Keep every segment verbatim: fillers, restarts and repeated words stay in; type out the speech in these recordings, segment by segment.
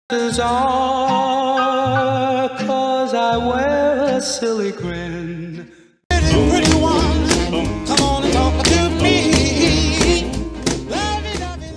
Are, 'cause I wear a silly grin. Pretty, pretty one, come on and talk to me. Love it, love it,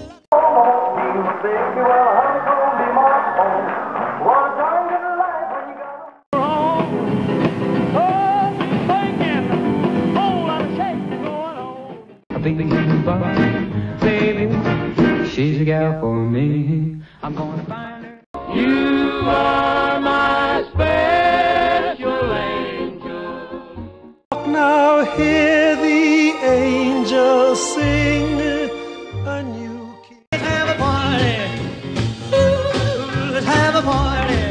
I think the baby, she's a gal for me. I'm gonna find her. You are my special angel. Now hear the angels sing a new key. let's have a party. Ooh, let's have a party.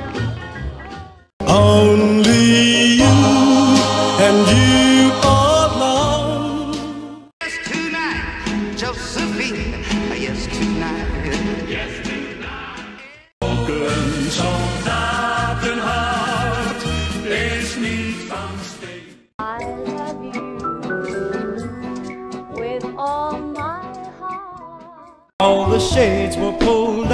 Only you and you alone. Yes, tonight, Josephine. Yes, tonight. Yes, tonight. Soldatenhart is niet van steen. I love you with all my heart. All the shades were pulled